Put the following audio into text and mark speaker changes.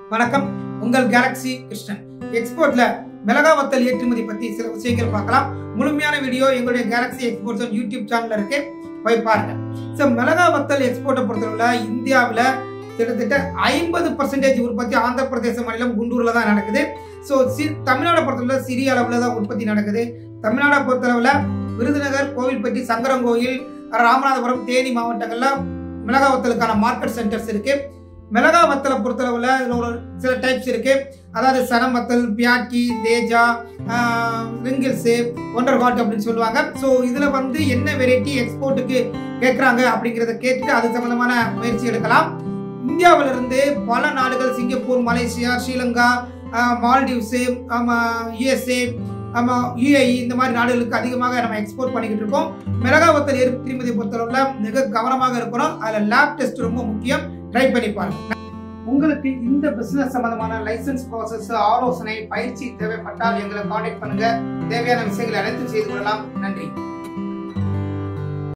Speaker 1: வணக்கம், உங்கள் கேலக்ஸி கிருஷ்ணன். எக்ஸ்போர்ட்ல மிளகா வத்தல் ஏற்றுமதி பத்தி சில விஷயங்கள் பார்க்கலாம். முழுமையான வீடியோ எங்களுடைய கேலக்ஸி எக்ஸ்போர்ட்ஸ் யூடியூப் சேனல்ல இருக்கு, போய் பாருங்க. மிளகா வத்தல் எக்ஸ்போர்ட்டை பொறுத்தவரை இந்தியாவில் கிட்டத்தட்ட 50% உற்பத்தி ஆந்திர பிரதேச மாநிலம் குண்டூர்ல தான் நடக்குது. தமிழ்நாடு பொறுத்தவரை சிறிய அளவுல தான் உற்பத்தி நடக்குது. தமிழ்நாடை பொறுத்தளவுல விருதுநகர், கோவில்பட்டி, சங்கரங்கோயில், ராமநாதபுரம், தேனி மாவட்டங்கள்ல மிளகா வத்தலுக்கான மார்க்கெட் சென்டர்ஸ் இருக்கு. மிளகா வத்தலை பொறுத்தளவுல இதுல ஒரு சில டைப்ஸ் இருக்கு. அதாவது சனம் வத்தல், பியாக்கி, தேஜா, ரிங்கிள்ஸ், ஒண்டர் ஹாட் அப்படின்னு சொல்லுவாங்க. இதுல என்ன வெரைட்டி எக்ஸ்போர்ட்டுக்கு கேட்கறாங்க அப்படிங்கிறத கேட்டுட்டு அது சம்பந்தமான முயற்சி எடுக்கலாம். இந்தியாவிலிருந்து பல நாடுகள், Singapore, Malaysia, Sri Lanka, Maldives, USA, UAE இந்த மாதிரி நாடுகளுக்கு அதிகமாக நம்ம எக்ஸ்போர்ட் பண்ணிக்கிட்டு இருக்கோம். மிளகா வத்தல் ஏற்றுமதி பொறுத்தளவுல மிக கவனமாக இருக்கணும். அதுல லேப் டெஸ்ட் ரொம்ப முக்கியம். ட்ரை பண்ணி பாருங்க. உங்களுக்கு இந்த பிசினஸ் சம்பந்தமான லைசன்ஸ் ப்ராசஸ், ஆலோசனை, பயிற்சி தேவைப்பட்டால் எங்களை கான்டாக்ட் பண்ணுங்க. தேவையான விஷயங்களை அனைத்தும் செய்து கொள்ளலாம். நன்றி.